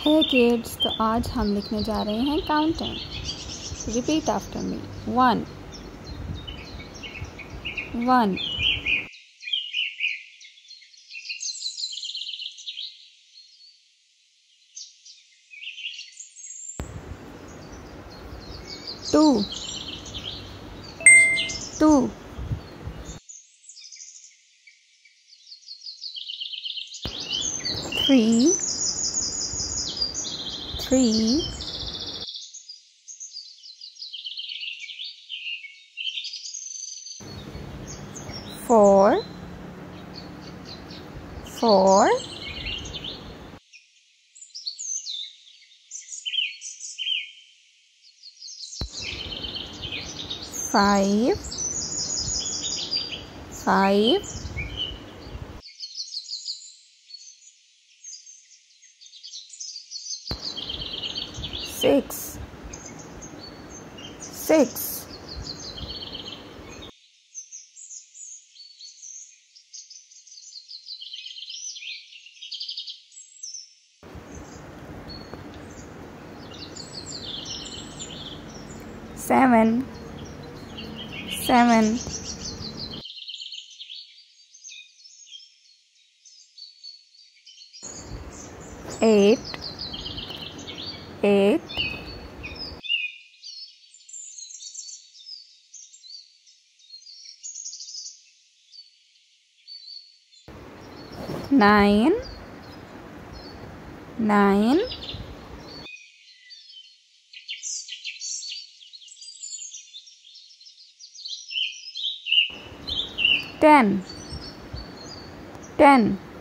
हे kids, तो आज हम लिखने जा रहे हैं काउंटिंग। Repeat after me. 1 1 2 2 3 3 4 4 5 5 6 6 7 7 8 8 9 9 10 10